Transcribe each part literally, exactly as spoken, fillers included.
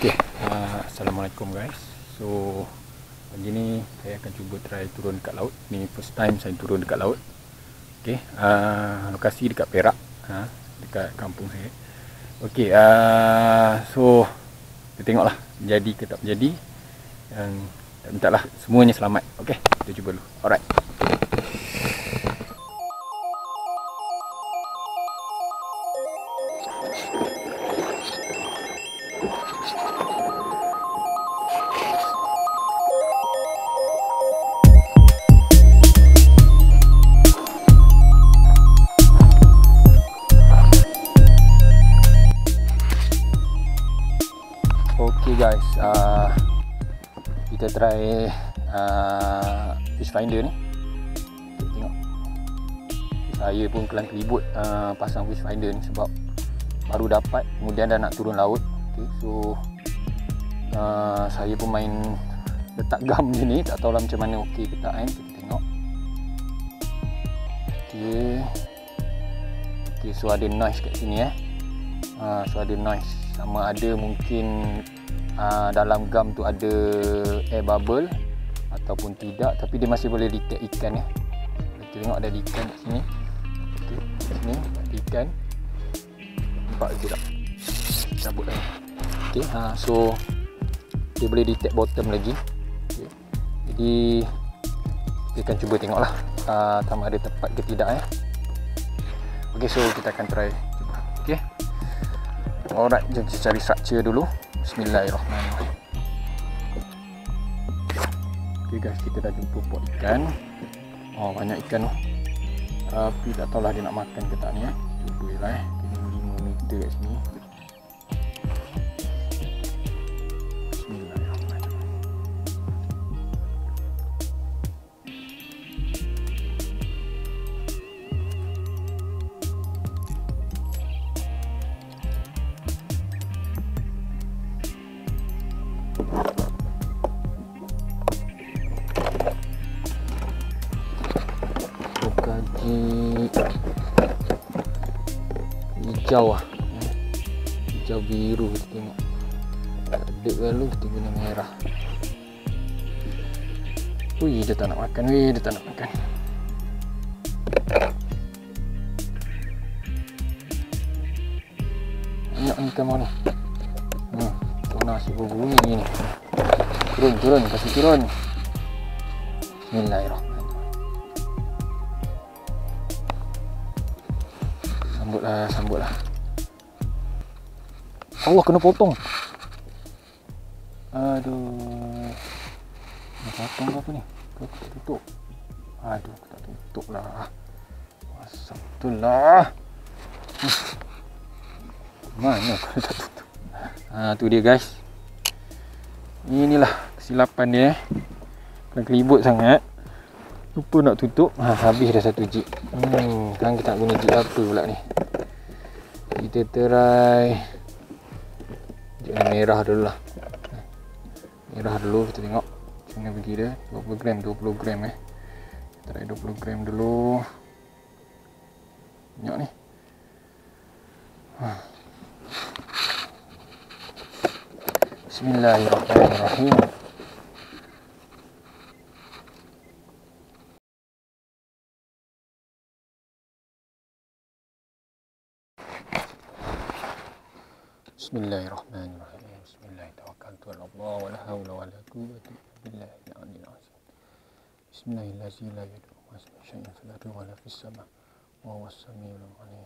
Okay, uh, Assalamualaikum guys. So pagi ni saya akan cuba try turun dekat laut. Ni first time saya turun dekat laut. Okay, uh, lokasi dekat Perak, uh, dekat kampung saya. Okay, uh, so kita tengoklah jadi ke tak jadi. Dan mintalah semuanya selamat. Okay, kita cuba dulu. Alright. Okay guys, uh, kita try uh, fish finder ni. Okay, tengok. Saya pun kelang kelibut uh, pasang fish finder ni sebab baru dapat, kemudian dah nak turun laut. Okay, so uh, saya pun main letak gam je ni, tak tahulah macam mana okey ke tak kan. Kita tengok. Okay. Okay, so ada noise kat sini eh. Uh, so ada noise. Sama ada mungkin uh, dalam gam tu ada air bubble ataupun tidak, tapi dia masih boleh detect ikan ya. Kita tengok ada ikan kat sini. Okey, kat sini ada ikan. Nampak ke tak? Cabut dah. Okey, ha, so dia boleh detect bottom lagi. Okay. Jadi kita akan cuba tengoklah uh, sama ada tepat ke tidak ya. Okey, so kita akan try cuba. Okey. Alright, jom kita cari structure dulu. Bismillahirrahmanirrahim. Okay guys, kita dah jumpa pot ikan. Oh, banyak ikan tu. Tapi tak tahulah dia nak makan ke tak ni eh. Cuba je lah eh. Kena lima meter kat sini. Bismillahirrahmanirrahim. Hijau lah, hijau biru kita tengok. Sedap lalu kita guna merah. Ui, dia tak nak makan, weh, dia tak nak makan. Banyak ni ikan mana? Hmm, tuna asyik berbunyi ni. Turun, turun, kasih turun. Bismillahirrahmanirrahim. Sambutlah, sambutlah. Allah, kena potong. Aduh. Kena potong ke apa ni? Kau tak tutup. Aduh, aku tak tutup lah. Asap betul lah. Mana aku tak tutup. Ha, tu dia guys. Inilah kesilapan dia eh. Kena kelibut sangat. Lupa nak tutup. Ha, habis dah satu jig. Hmm, sekarang kita nak guna jig apa pula ni? Kita try jig merah dulu lah. Merah dulu, kita tengok macam mana pergi dia. Dua puluh gram, dua puluh gram eh. Kita try dua puluh gram dulu. Tengok ni. Ha. Bismillahirrahmanirrahim. Bismillahirrahmanirrahim. Bismillahirrahmanirrahim. Allah wa la hawla wa la quwwata illa billahil aliyyil azim. Bismillahirrahmanirrahim. La yadurru ma ismihi shay'un fil ardi wa la fis sama' wa huwas samiul alim.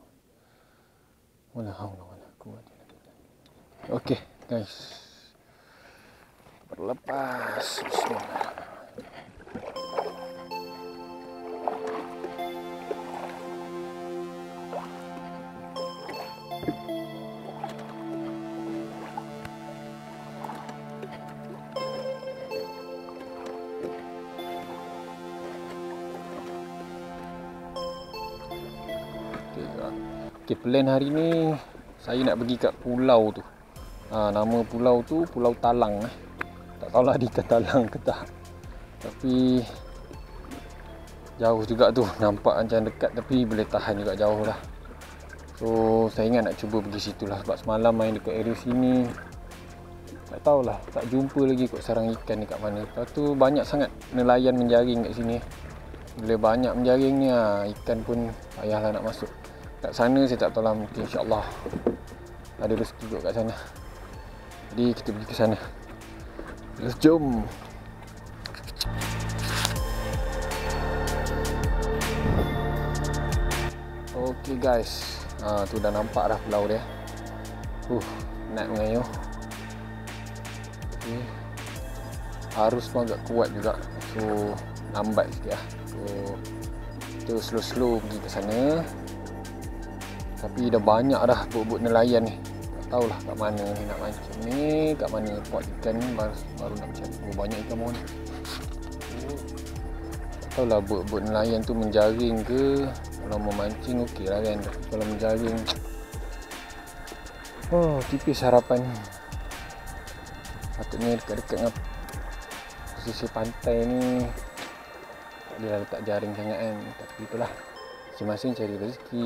Wa la hawla wa la quwwata illa billah. Okey, guys. Berlepas. Bismillahirrahmanirrahim. Okay, plan hari ni saya nak pergi kat pulau tu. Ha, nama pulau tu Pulau Talang eh. Tak tahulah di ikan talang ke tak. Tapi jauh juga tu. Nampak macam dekat tapi boleh tahan juga jauh lah. So saya ingat nak cuba pergi situ lah. Sebab semalam main dekat area sini Tak tahulah, tak jumpa lagi kot sarang ikan ni kat mana. Lepas tu banyak sangat nelayan menjaring kat sini. Bila banyak menjaring ni, ha, ikan pun payahlah nak masuk. Kat sana saya tak tahu lah, mungkin insya-Allah ada rezeki kot kat sana. Jadi kita pergi ke sana. Let's jom. Okay guys, ha, tu dah nampak dah pulau dia. Uh, nak mengayuh. Okay. Arus pun agak kuat juga, so lambat sikit lah. So kita slow-slow pergi ke sana. Tapi dah banyak dah bot-bot nelayan ni. Tak tahulah kat mana ni nak mancing ni, kat mana pot ikan ni baru, baru nak mencari. Oh, banyak ikan mohon. Oh, tak tahulah bot-bot nelayan tu menjaring ke. Kalau mau mancing okey lah kan. Tapi kalau menjaring, oh tipis harapan. Patutnya dekat-dekat dengan posisi pantai ni tak boleh letak jaring sangat kan. Tapi itulah, masing-masing cari rezeki.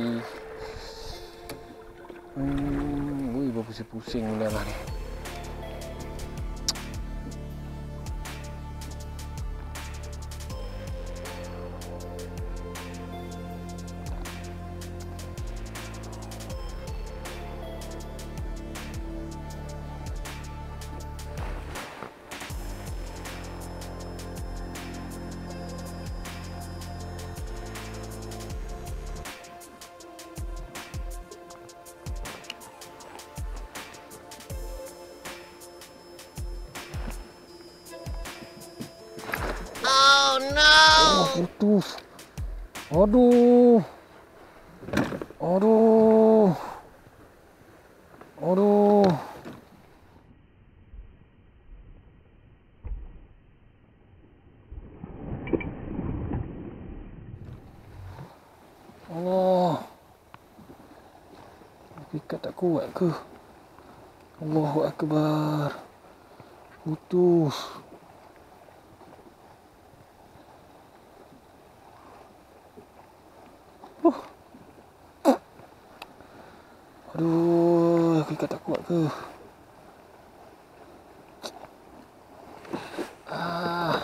Hmm, ui, berpusing-pusing benda lah ni. Oh, putus. Aduh. Aduh. Aduh. Allah. Ikat tak kuat ke? Allahu Akbar. Putus. Uh. Aduh, aku ikat tak kuat ke? Ah.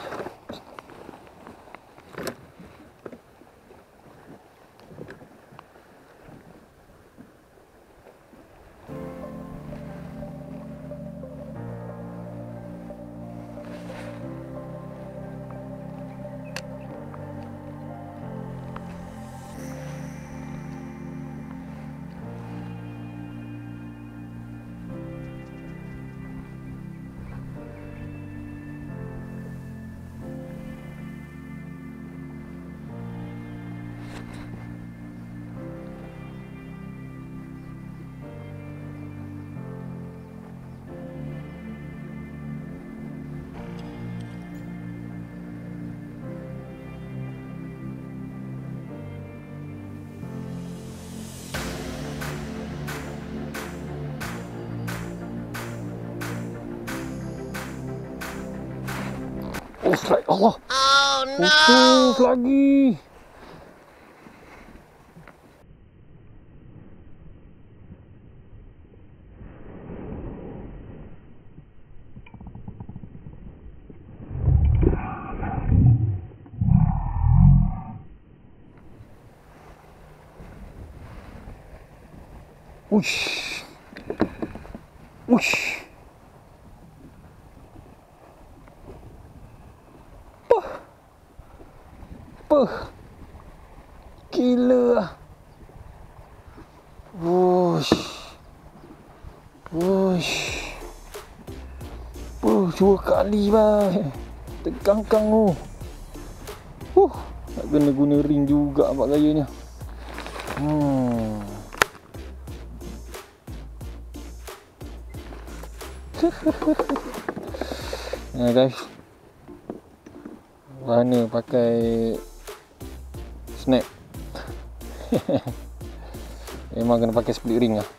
Oh, strike. Allah. Oh no. Putus lagi. Uish. Uish. Apa? Gila. Wush. Wush. Oh, dua kali bang. Tegangkang tu. Huh, nak kena guna ring juga nampak gayanya. Hmm. Nah guys, mana pakai snap. Memang kena pakai split ring lah.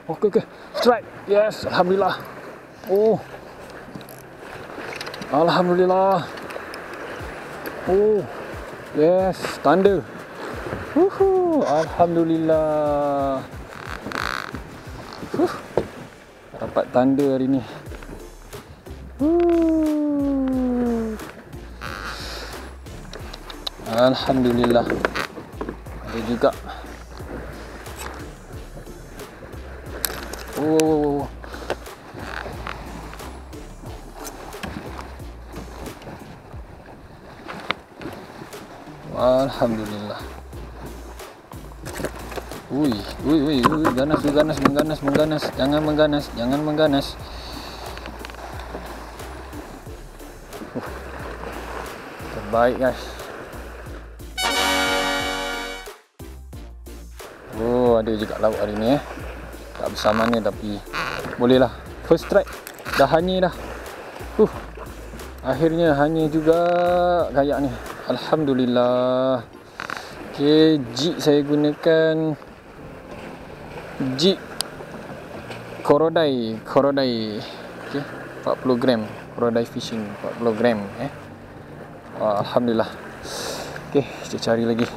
Okey, okey. Strike. Yes, alhamdulillah. Oh. Alhamdulillah. Oh. Yes, tanda. Uhu, alhamdulillah. Huh. Dapat tanda hari ni. Uh. Alhamdulillah. Ada juga. Oh. Alhamdulillah. Ui, ui, ui, ui, ganas, ganas, mengganas, mengganas. Jangan mengganas, jangan mengganas. Uh, terbaik, guys. Oh, ada juga lauk hari ni eh. Tak besar mana tapi boleh lah. First strike. Dah hanya dah. Uh, akhirnya hanya juga kayak ni. Alhamdulillah. Okay, jig saya gunakan jig Korodai, Korodai. Okay, empat puluh gram. Korodai fishing empat puluh gram eh. Oh, alhamdulillah. Okay, kita cari lagi.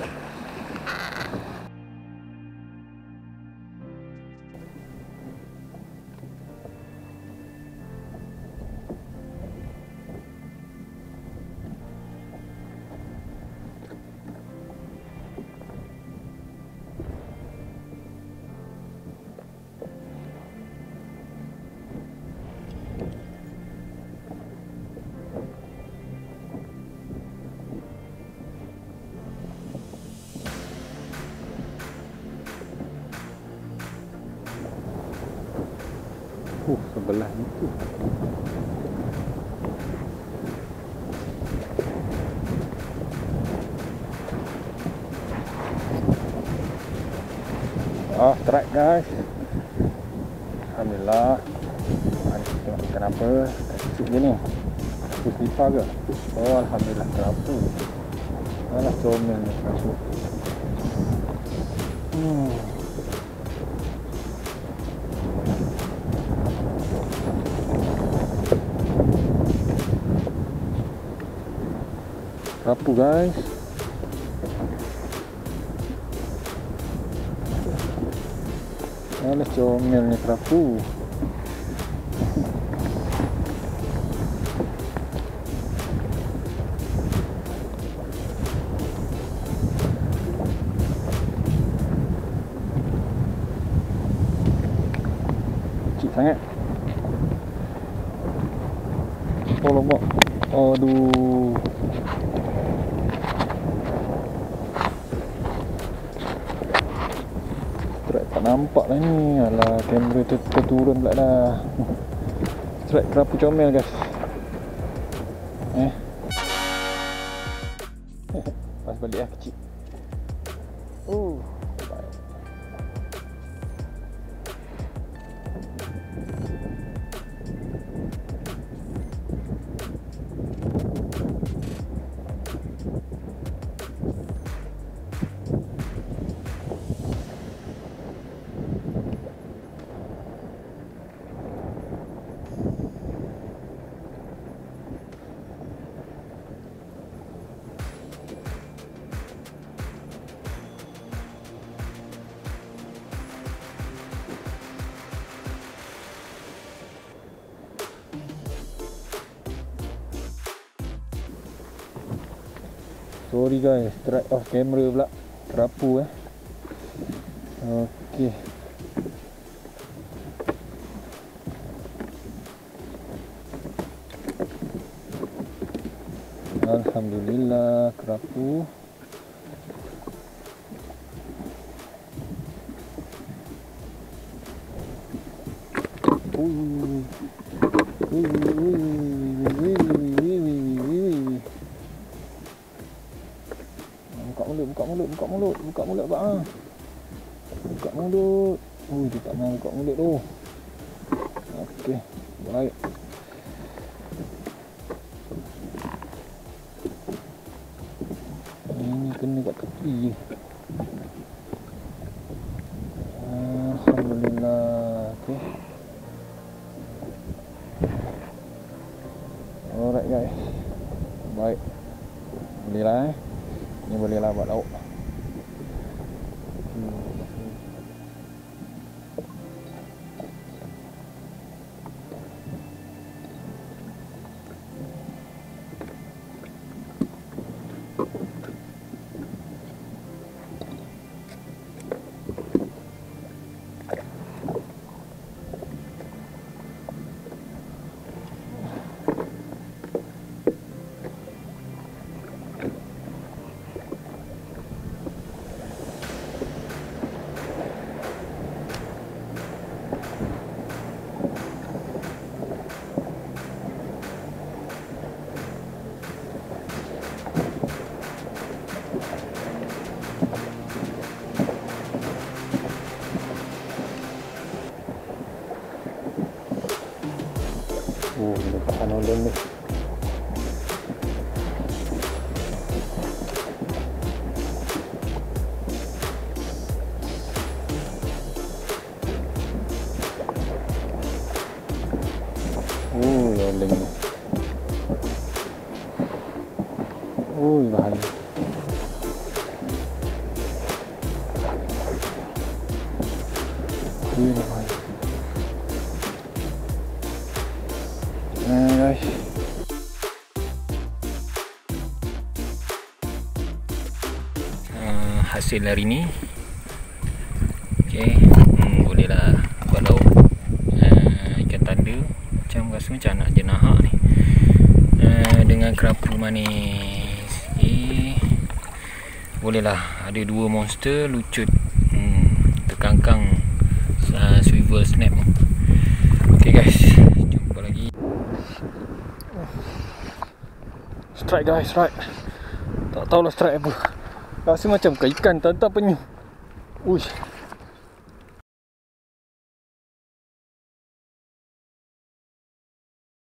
Uh, sebelah itu. Oh, strike guys. Alhamdulillah. Mari kita tengok kenapa. Kecil je ni. Aku selipar ke? Oh, alhamdulillah. Kenapa? Alah, comel ni masuk. Hmm. Kerapu guys. Alah, comel ni kerapu. Kecil sangat. Oh, lembak. Aduh. Tak nampak lah ni. Alah, kamera ter terturun pula dah. Strike kerapu comel guys. Eh. Pas balik lah kecil. Oh. Sorry guys, strike off camera pula. Kerapu eh. Okey. Alhamdulillah, kerapu. Uh. Buka mulut, buka mulut, buka mulut, buka mulut bak ah. Buka mulut. Ui, dia tak mau buka mulut tu. Okey, baik. Ini kena kat tepi je. Alhamdulillah. Oh, dekat Panolen ni. Oh, Loleng ni. Oh, bahaya. Ini bahaya. Nah, guys. Uh, hasil hari ni. Okey, hmm, bolehlah buat lauk uh, ikan tanda. Macam rasa macam nak jenahak ni. Uh, dengan kerapu manis. Okay. Bolehlah, ada dua monster lucut. Hmm, terkangkang uh, swivel snap. Okay guys, jumpa lagi. Strike guys, strike. Tak tahulah strike apa. Rasa macam ikan tak tak penyu. Uish.